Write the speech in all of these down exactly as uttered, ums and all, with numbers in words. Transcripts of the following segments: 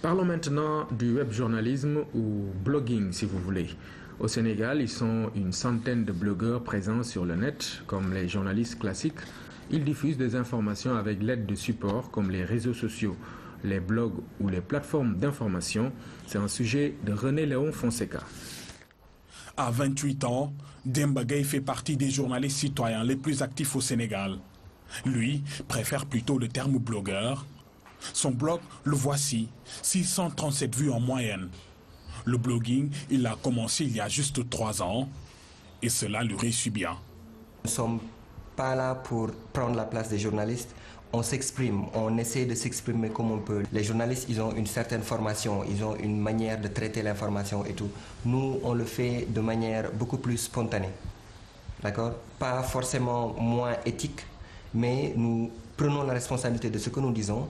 Parlons maintenant du web journalisme ou blogging si vous voulez. Au Sénégal, ils sont une centaine de blogueurs présents sur le net, comme les journalistes classiques. Ils diffusent des informations avec l'aide de supports comme les réseaux sociaux, les blogs ou les plateformes d'information. C'est un sujet de René Léon Fonseca. À vingt-huit ans, Demba Gueye fait partie des journalistes citoyens les plus actifs au Sénégal. Lui préfère plutôt le terme blogueur. Son blog, le voici, six cent trente-sept vues en moyenne. Le blogging, il a commencé il y a juste trois ans et cela lui réussit bien. Nous ne sommes pas là pour prendre la place des journalistes. On s'exprime, on essaie de s'exprimer comme on peut. Les journalistes, ils ont une certaine formation, ils ont une manière de traiter l'information et tout. Nous, on le fait de manière beaucoup plus spontanée. D'accord? Pas forcément moins éthique, mais nous prenons la responsabilité de ce que nous disons.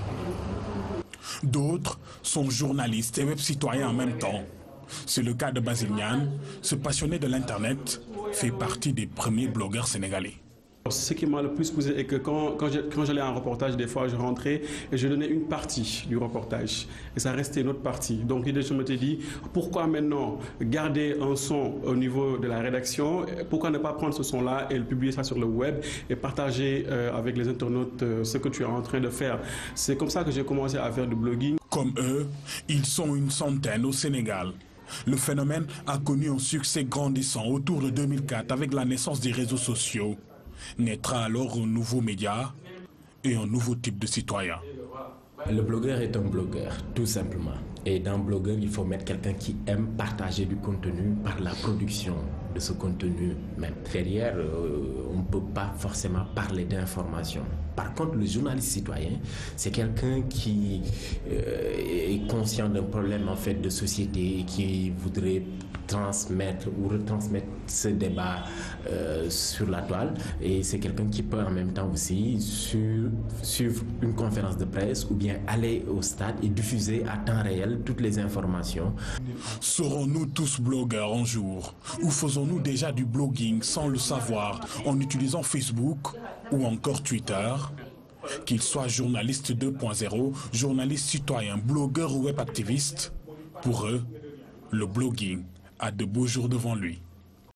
D'autres sont journalistes et web citoyens en même temps. C'est le cas de Basile Niane. Ce passionné de l'Internet fait partie des premiers blogueurs sénégalais. Ce qui m'a le plus poussé est que quand, quand, je, quand j'allais à un reportage, des fois je rentrais et je donnais une partie du reportage et ça restait une autre partie. Donc l'idée, je me suis dit, pourquoi maintenant garder un son au niveau de la rédaction? Pourquoi ne pas prendre ce son-là et le publier ça sur le web et partager euh, avec les internautes euh, ce que tu es en train de faire? C'est comme ça que j'ai commencé à faire du blogging. Comme eux, ils sont une centaine au Sénégal. Le phénomène a connu un succès grandissant autour de deux mille quatre avec la naissance des réseaux sociaux. Naîtra alors un nouveau média et un nouveau type de citoyen. Le blogueur est un blogueur, tout simplement. Et dans blogueur, il faut mettre quelqu'un qui aime partager du contenu par la production de ce contenu même. Derrière, euh, on ne peut pas forcément parler d'information. Par contre, le journaliste citoyen, c'est quelqu'un qui euh, est conscient d'un problème en fait de société et qui voudrait transmettre ou retransmettre ce débat euh, sur la toile. Et c'est quelqu'un qui peut en même temps aussi suivre, suivre une conférence de presse ou bien aller au stade et diffuser à temps réel toutes les informations. Serons-nous tous blogueurs un jour? Ou faisons-nous déjà du blogging sans le savoir en utilisant Facebook ou encore Twitter? Qu'ils soient journalistes deux point zéro, journalistes citoyens, blogueurs ou web activistes, pour eux, le blogging a de beaux jours devant lui.